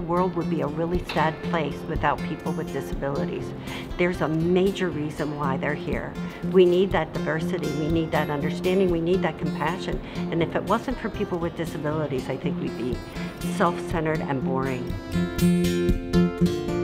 world would be a really sad place without people with disabilities. There's a major reason why they're here. We need that diversity, we need that understanding, we need that compassion. And if it wasn't for people with disabilities, I think we'd be self-centered and boring.